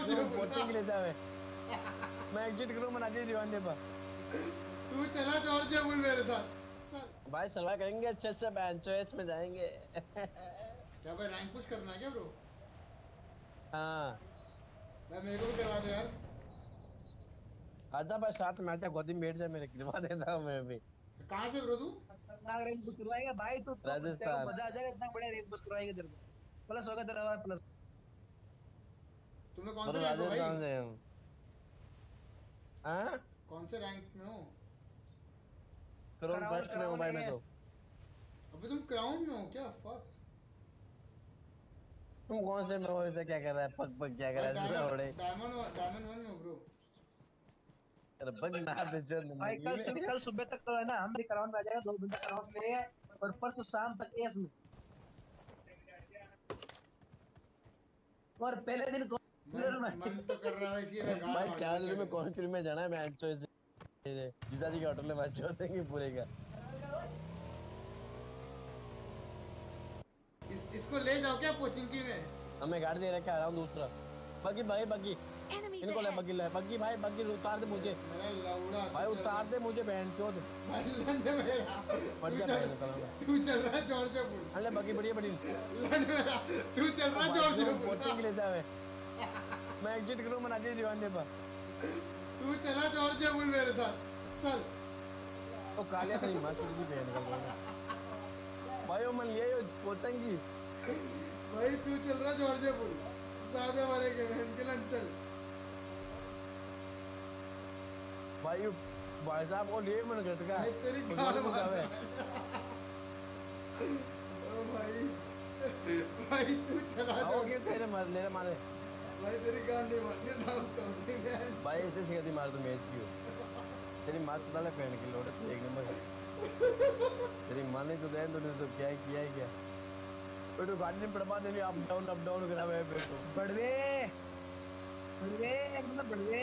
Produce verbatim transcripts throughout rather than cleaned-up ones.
Coaching लेता है मैं एग्जिट करूँ मना दे दीवाने पर तू चला जॉर्ज बोल मेरे साथ। भाई सर्वाइव करेंगे अच्छे से बेंचोएस में जाएंगे क्या भाई रैंक पुश करना है क्या ब्रो? हाँ भाई मेरे को भी करवा दो यार। आजा भाई साथ में आजा गोदी में बैठ जा मेरे खिलवा देता हूँ मैं भी। कहाँ से ब्रो तू? खतरनाक रैंक पुश करवाएगा भाई तो तो तेरे को राजस्थान मजा आ जाएगा। इतना बढ़िया रैंक पुश करवाएंगे तेरे को। प्लस होगा तेरा प्लस। तुम्हें कौन से और रैंक हो भाई? राजस्थान से हम हाँ कौन से रैंक में हो? क्राउन कराउन फर्स्ट में हूँ कराउन भाई मैं है। तो। अबे तुम क्राउन में हो क्या? फक। तुम कौन से में हो ऐसा क्या कर रहा है पग पग क्या कर भाई रहा है डायमंड थोड़े डायमंड डायमंड वन में हो ब्रो। अरे पग ना बेचो भाई जिंदगी कल सुबह में कल सुबह तक तो है ना हम भी कराउन में आ जाएगा। दो बंदे कराउन में है और परसों शाम तक एस में। और पहले दिन मन कॉर्नर में। मन तो कर रहा है इसकी मैं गांड भाई मार चार दूं, क्या दिन में करूं? कौन फिल्म में जाना है मैं एंचो से जीजाजी के होटल में मैच देंगे पूरे का। इस इसको ले जाओ क्या कोचिंग की में? हमें गाड़ी दे रखा आ रहा हूँ दूसरा बग्गी भाई बग्गी Enemies इनको ले ahead. बग्गी ले बग्गी भाई बग्गी उतार दे मुझे मेरा लौड़ा भाई तू चल उतार रहा- दे मुझे बहन चोद भाई लंडे मेरा बढ़ तू जा चल बहन निकल तू चल रहा है जॉर्ज पुल। अरे बग्गी बढ़िया बड़ी लंडे मेरा तू चल रहा है जॉर्ज कोचिंग पुल। लेता है मैं एग्जिट करूँ मना दे दीवाने पर तू चला जॉर्ज पुल मेरे साथ चल। तो कालिया तेरी माँ चुद की बहन निकल भाई वो मन लिए कोचिंग की भाई तू चल रहा जॉर्ज पुल सादे वाले के बहन के लन चल। भाई भाई साहब वो लिए मन घटका भाई तेरी वो गांड दोनों मार मुकावे। ओ भाई भाई तू चला आओ जॉर्ज। क्यों तेरे मार ले मारे भाई तेरी गांड नहीं मारनी ना उसको अपनी बहन। भाई ऐसे सिखाती मार तू मैच की हो तेरी माँ तो डाले पहन के लोड़े तो एक नंबर तेरी माँ ने जो गए तूने तो क्या किया है क्या बेटो गाड़ी में पड़वा देनी अप डाउन अप डाउन करा हुआ है बेटो बढ़वे बढ़वे मतलब बढ़वे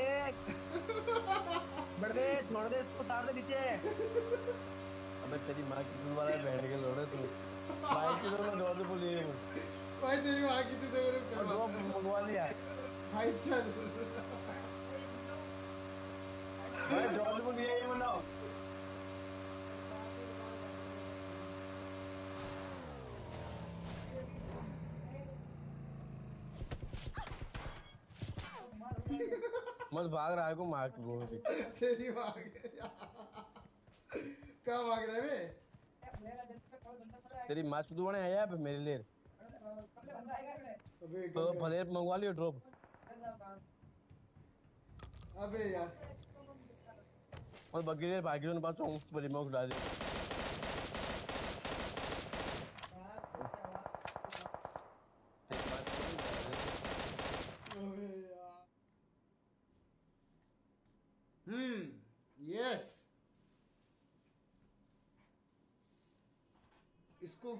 बढ़वे छोड़ दे इसको उतार दे नीचे। अबे तेरी माँ की तू वाला बैठ के लोड़े तू भाई की दोनों जोर से बोलिए भाई तेरी माँ की तू तो मेरे और ड्रॉप मंगवा लिया भाई चल। भाई जोर से बोलिए ये बनाओ मत भाग रहा है को मार के गोल भी तेरी माँ के कहाँ भाग रहा है बे? तेरी माँ चुदू बने आया पे मेरे लिए अबे तो गंगा। फलेर मंगवा लियो ड्रॉप अबे यार और बगीले भागी उन पास चौंक बड़ी मौक डाली अबे यार हम्म यस इसको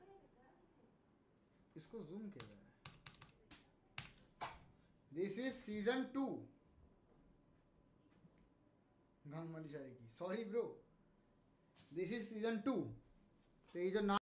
इसको जूम कर रहा है। This is season two gang वाली शायरी की। Sorry bro this is season two. तो ये जो